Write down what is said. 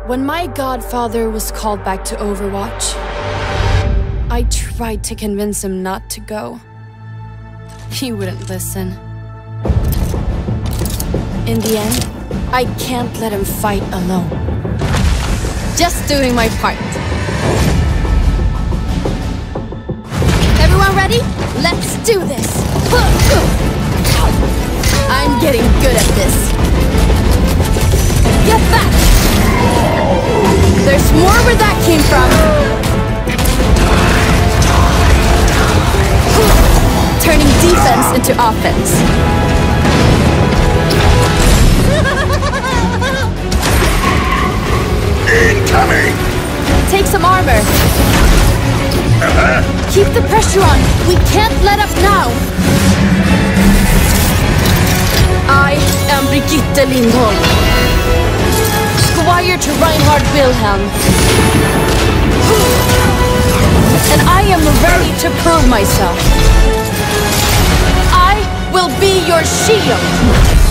When my godfather was called back to Overwatch, I tried to convince him not to go. He wouldn't listen. In the end, I can't let him fight alone. Just doing my part. Everyone ready? Let's do this! I'm getting good at this. Get back! There's more where that came from. Turning defense into offense. Incoming! Take some armor. Keep the pressure on. We can't let up now. I am Brigitte Lindholm, squire to Reinhard Wilhelm. And I am ready to prove myself. I will be your shield.